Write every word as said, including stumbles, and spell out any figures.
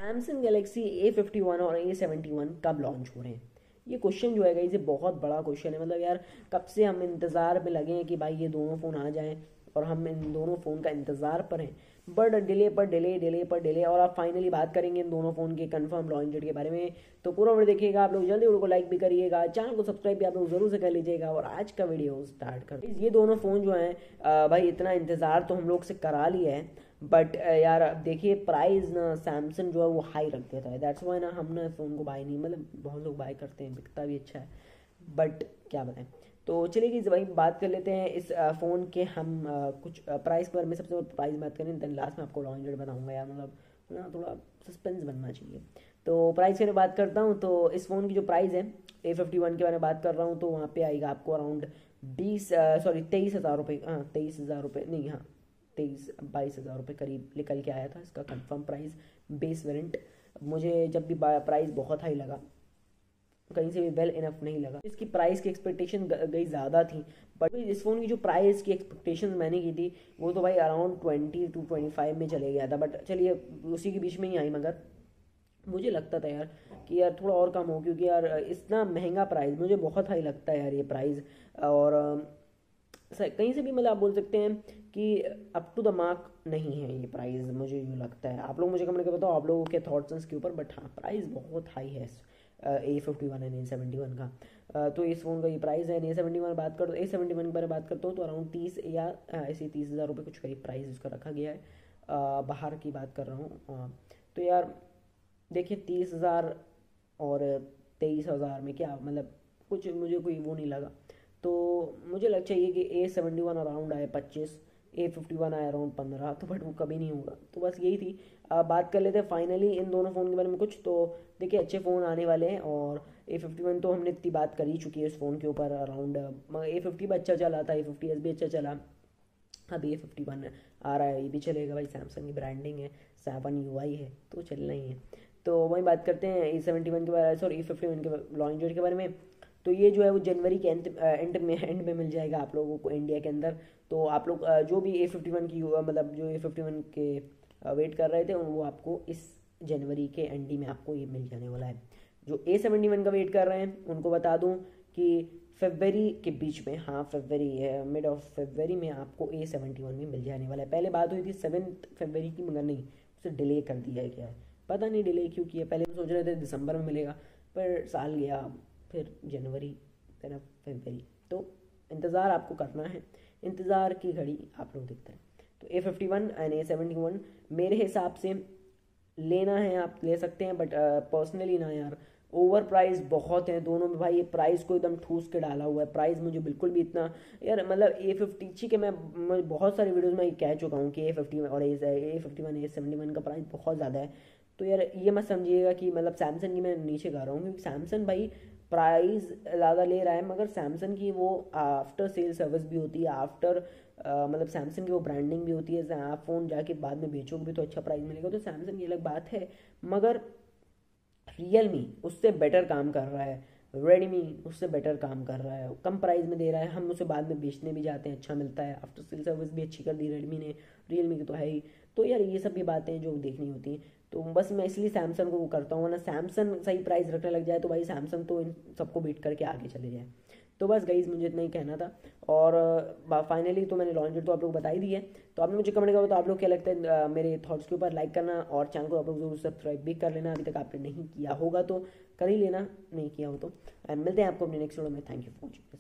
Samsung Galaxy A fifty one और A seventy one कब launch हो रहे हैं? ये क्वेश्चन जो है गाइस ये बहुत बड़ा क्वेश्चन है। मतलब यार कब से हम इंतज़ार में लगे हैं कि भाई ये दोनों फ़ोन आ जाएं और हम इन दोनों फ़ोन का इंतज़ार पर हैं। बट डिले पर डिले डिले पर डिले और आप फाइनली बात करेंगे इन दोनों फ़ोन के कंफर्म लॉन्च डेट के बारे में। तो पूरा वीडियो देखिएगा आप लोग, जल्दी वीडियो को लाइक भी करिएगा, चैनल को सब्सक्राइब भी आप लोग ज़रूर से कर लीजिएगा और आज का वीडियो स्टार्ट कर। ये दोनों फ़ोन जो हैं भाई इतना इंतज़ार तो हम लोग से करा लिया है, बट यार अब देखिए प्राइस ना सैमसंग जो है वो हाई रख देता है। दैट्स वाई ना हमने फ़ोन को बाय नहीं, मतलब बहुत लोग बाय करते हैं, बिकता भी अच्छा है, बट क्या बताएं। तो चलिए कि भाई बात कर लेते हैं इस फ़ोन के हम आ, कुछ प्राइस के बारे में। सबसे पहले प्राइस बात करें, देन लास्ट में आपको लॉन्च डेट बताऊंगा यार, मतलब ना थोड़ा सस्पेंस बनना चाहिए। तो प्राइस की बात करता हूँ तो इस फ़ोन की जो प्राइस है ए फिफ्टी वन के बारे में बात कर रहा हूँ तो वहाँ पे आएगा आपको अराउंड बीस सॉरी तेईस हज़ार रुपये, हाँ तेईस हज़ार रुपये नहीं, हाँ तेईस बाईस हज़ार रुपये करीब निकल के आया था इसका कंफर्म प्राइस बेस वेरिएंट। मुझे जब भी प्राइस बहुत हाई लगा, कहीं से भी वेल इनफ नहीं लगा। इसकी प्राइस की एक्सपेक्टेशन गई ज़्यादा थी, बट इस फ़ोन की जो प्राइस की एक्सपेक्टेशन मैंने की थी वो तो भाई around twenty two twenty five में चले गया था। बट चलिए उसी के बीच में ही आई, मगर मुझे लगता था यार कि यार थोड़ा और कम हो, क्योंकि यार इतना महंगा प्राइस मुझे बहुत हाई लगता है यार ये प्राइस। और कहीं से भी मतलब आप बोल सकते हैं कि अप टू द मार्क नहीं है ये प्राइस, मुझे यूँ लगता है। आप लोग मुझे कमेंट करके बताओ आप लोगों के थॉट्स हैं इसके ऊपर, बट हाँ प्राइस बहुत हाई है A fifty one and A seventy one का। uh, तो इस फ़ोन का ये प्राइस है। ए सेवेंटी वन बात करो, ए सेवेंटी वन के बारे में बात करता हूँ तो अराउंड तीस या ऐसे तीस हज़ार रुपये कुछ करीब प्राइस इसका रखा गया है। uh, बाहर की बात कर रहा हूँ। uh, तो यार देखिए तीस हज़ार और तेईस हज़ार में क्या मतलब कुछ मुझे कोई वो नहीं लगा। तो मुझे लग चाहिए कि ए सेवेंटी वन अराउंड आए पच्चीस, ए फिफ्टी वन आए अराउंड पंद्रह, तो बट वो कभी नहीं होगा। तो बस यही थी। आ, बात कर लेते हैं फाइनली इन दोनों फ़ोन के बारे में कुछ। तो देखिए अच्छे फ़ोन आने वाले हैं और ए फिफ्टी वन तो हमने इतनी बात कर ही चुकी है इस फ़ोन के ऊपर अराउंड। ए फिफ्टी भी अच्छा चला था, ए फिफ्टी एस भी अच्छा चला, अब ए फिफ्टी वन आ रहा है, ये भी चलेगा भाई। सैमसंग की ब्रांडिंग है, सेवन यू आई है तो चलना ही है। तो वही बात करते हैं ए सेवेंटी वन के बारे सॉरी ए फिफ्टी वन के लॉन्च डेट के बारे में। तो ये जो है वो जनवरी के एंड एंड में एंड में मिल जाएगा आप लोगों को इंडिया के अंदर। तो आप लोग जो भी ए फिफ्टी वन की मतलब जो ए फिफ्टी वन के वेट कर रहे थे वो आपको इस जनवरी के एंड में आपको ये मिल जाने वाला है। जो ए सेवेंटी वन का वेट कर रहे हैं उनको बता दूं कि फरवरी के बीच में, हाँ फरवरी मिड ऑफ फरवरी में आपको ए सेवेंटी वन भी मिल जाने वाला है। पहले बात हुई थी सेवन्थ फरवरी की, मगर नहीं उसे डिले कर दिया है। क्या है पता नहीं डिले क्यों किया। पहले हम सोच रहे थे दिसंबर में मिलेगा, पर साल गया, फिर जनवरी, फिर अब फरवरी। तो इंतज़ार आपको करना है, इंतज़ार की घड़ी आप लोग देखते हैं। तो A fifty one and A seventy one मेरे हिसाब से लेना है आप ले सकते हैं, बट पर्सनली ना यार ओवर प्राइस बहुत है दोनों में भाई। ये प्राइस को एकदम ठूस के डाला हुआ है। प्राइस मुझे बिल्कुल भी इतना यार मतलब ए फिफ्टी ठीक है, मैं, मैं बहुत सारी वीडियोस में कह चुका हूँ कि ए फिफ्टी और A fifty one A seventy one का प्राइस बहुत ज़्यादा है। तो यार ये मत समझिएगा कि मतलब सैमसंग की मैं नीचे गा रहा हूँ, क्योंकि सैमसंग भाई प्राइस ज़्यादा ले रहा है, मगर सैमसंग की वो आफ्टर सेल सर्विस भी होती है, आफ्टर मतलब सैमसंग की वो ब्रांडिंग भी होती है। आप फ़ोन जाके बाद में बेचोगे भी तो अच्छा प्राइस मिलेगा, तो सैमसंग की अलग बात है। मगर रियलमी उससे बेटर काम कर रहा है, रेडमी उससे बेटर काम कर रहा है, कम प्राइस में दे रहा है, हम उसे बाद में बेचने भी जाते हैं, अच्छा मिलता है। आफ्टर सेल सर्विस भी अच्छी कर दी रेडमी ने, रियलमी की तो है ही। तो यार ये सब भी बातें जो देखनी होती हैं। तो बस मैं इसलिए सैमसंग को वो करता हूँ, वरना सैमसंग सही प्राइस रखने लग जाए तो भाई सैमसंग तो इन सबको बीट करके आगे चले जाए। तो बस गाइस मुझे इतना ही कहना था। और फाइनली तो मैंने लॉन्च डेट तो आप लोग बता ही दी है। तो आपने मुझे कमेंट करो तो आप लोग क्या लगता है आ, मेरे थॉट्स के ऊपर लाइक करना और चैनल को आप लोग जरूर सब्सक्राइब भी कर लेना। अभी तक आपने नहीं किया होगा तो कर ही लेना, नहीं किया हो तो। मिलते हैं आपको अपने नेक्स्ट वीडियो में। Thank you for watching.